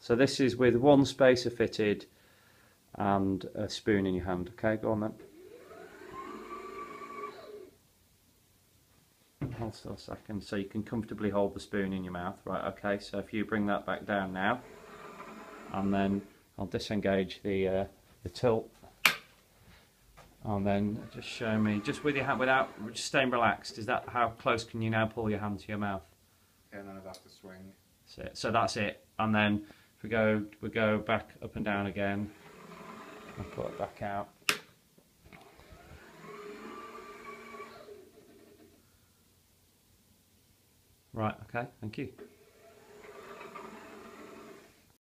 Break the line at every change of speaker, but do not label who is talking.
So this is with one spacer fitted and a spoon in your hand. Okay, go on then. Hold still a second so you can comfortably hold the spoon in your mouth. Right, okay, so if you bring that back down now, and then I'll disengage the tilt, and then just show me, just with your hand, without, just staying relaxed. Is that, how close can you now pull your hand to your mouth?
Yeah, and then I'd have to swing.
That's it. So that's it. And then if we go back up and down again, and pull it back out. Right, okay, thank you.